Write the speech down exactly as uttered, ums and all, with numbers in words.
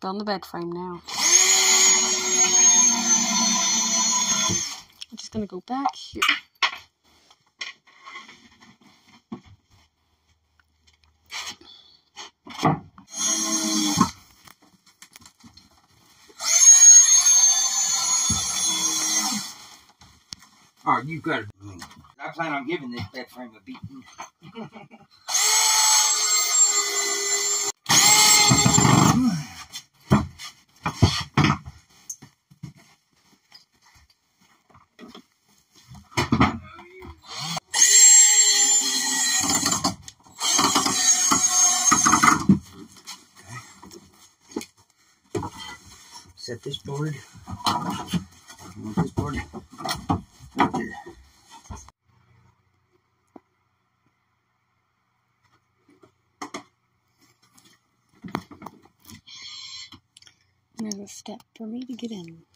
building the bed frame now. I'm just gonna go back here. Oh, you got it. I plan on giving this bed frame a beating. Set this board. Move this board. There's a step for me to get in.